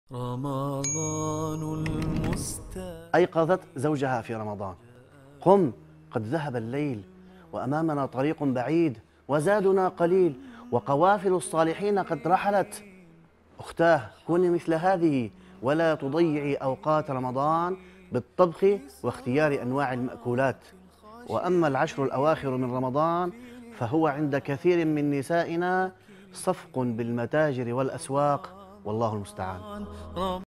رمضان أيقظت زوجها في رمضان: قم، قد ذهب الليل، وأمامنا طريق بعيد، وزادنا قليل، وقوافل الصالحين قد رحلت. أختاه، كوني مثل هذه، ولا تضيعي أوقات رمضان بالطبخ واختيار أنواع المأكولات. وأما العشر الأواخر من رمضان فهو عند كثير من نسائنا صفق بالمتاجر والأسواق، والله المستعان.